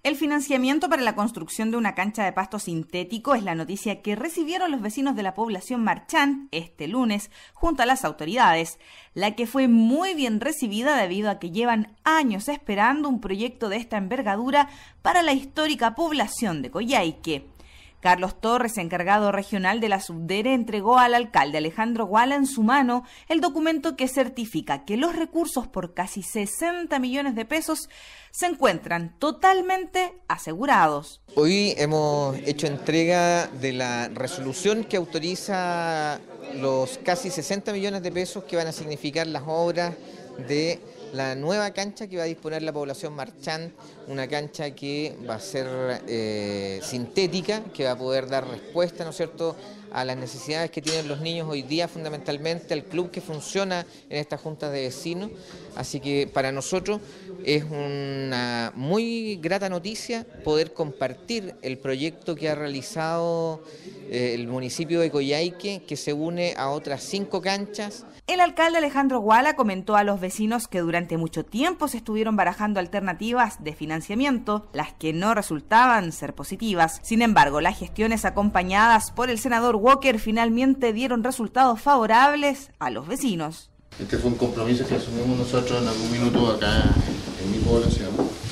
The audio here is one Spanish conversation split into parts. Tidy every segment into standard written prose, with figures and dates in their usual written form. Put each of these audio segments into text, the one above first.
El financiamiento para la construcción de una cancha de pasto sintético es la noticia que recibieron los vecinos de la población Marchant este lunes junto a las autoridades, la que fue muy bien recibida debido a que llevan años esperando un proyecto de esta envergadura para la histórica población de Coyhaique. Carlos Torres, encargado regional de la Subdere, entregó al alcalde Alejandro Guala en su mano el documento que certifica que los recursos por casi 60 millones de pesos se encuentran totalmente asegurados. Hoy hemos hecho entrega de la resolución que autoriza los casi 60 millones de pesos que van a significar las obras de la nueva cancha que va a disponer la población Marchant, una cancha que va a ser sintética, que va a poder dar respuesta, ¿no es cierto?, a las necesidades que tienen los niños hoy día, fundamentalmente al club que funciona en estas juntas de vecinos. Así que para nosotros es una muy grata noticia poder compartir el proyecto que ha realizado el municipio de Coyhaique, que se une a otras 5 canchas. El alcalde Alejandro Guala comentó a los vecinos que durante mucho tiempo se estuvieron barajando alternativas de financiamiento, las que no resultaban ser positivas. Sin embargo, las gestiones acompañadas por el senador Walker finalmente dieron resultados favorables a los vecinos. Este fue un compromiso que asumimos nosotros en algún minuto acá en mi población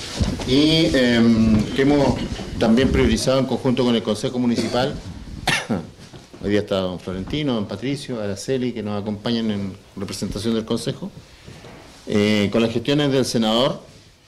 y que hemos también priorizado en conjunto con el Consejo Municipal. Hoy día está don Florentino, don Patricio, Araceli, que nos acompañan en representación del Consejo. Con las gestiones del senador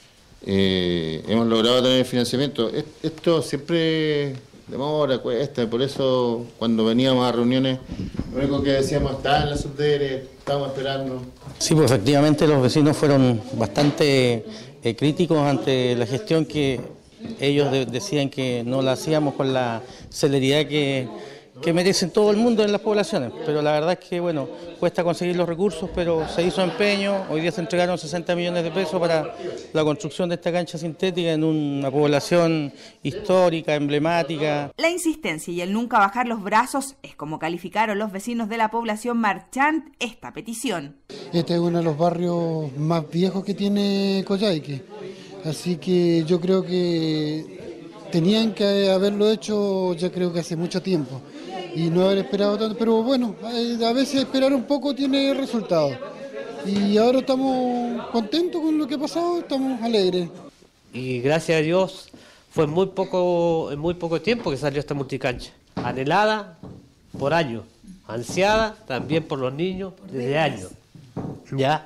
hemos logrado tener financiamiento. Esto siempre demora, cuesta, por eso cuando veníamos a reuniones, lo único que decíamos, está en la Subdere, estamos esperando. Sí, pues efectivamente los vecinos fueron bastante críticos ante la gestión que ellos decían que no la hacíamos con la celeridad que merecen todo el mundo en las poblaciones, pero la verdad es que bueno, cuesta conseguir los recursos, pero se hizo empeño. Hoy día se entregaron 60 millones de pesos para la construcción de esta cancha sintética en una población histórica, emblemática. La insistencia y el nunca bajar los brazos es como calificaron los vecinos de la población Marchant esta petición. Este es uno de los barrios más viejos que tiene Coyhaique, así que yo creo que tenían que haberlo hecho, ya creo que hace mucho tiempo, y no haber esperado tanto, pero bueno, a veces esperar un poco tiene resultado. Y ahora estamos contentos con lo que ha pasado, estamos alegres. Y gracias a Dios fue en muy poco tiempo que salió esta multicancha, anhelada por años, ansiada también por los niños desde años. Ya.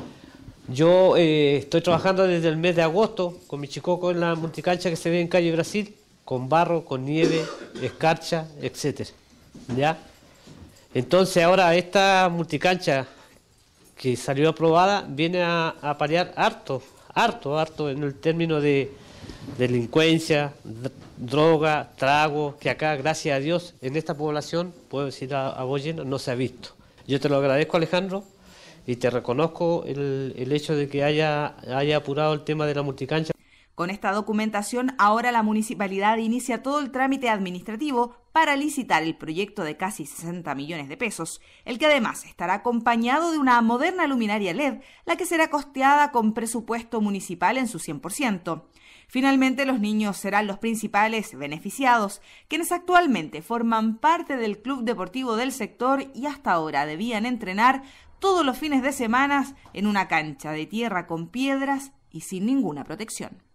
Yo estoy trabajando desde el mes de agosto con mi chicoco en la multicancha que se ve en calle Brasil, con barro, con nieve, escarcha, etcétera. ¿Ya? Entonces ahora esta multicancha que salió aprobada viene a paliar harto en el término de delincuencia, droga, trago, que acá, gracias a Dios, en esta población, puedo decir a voz llena, no se ha visto. Yo te lo agradezco, Alejandro, y te reconozco el hecho de que haya apurado el tema de la multicancha. Con esta documentación, ahora la municipalidad inicia todo el trámite administrativo para licitar el proyecto de casi 60 millones de pesos, el que además estará acompañado de una moderna luminaria LED, la que será costeada con presupuesto municipal en su 100%. Finalmente, los niños serán los principales beneficiados, quienes actualmente forman parte del club deportivo del sector y hasta ahora debían entrenar todos los fines de semana en una cancha de tierra con piedras y sin ninguna protección.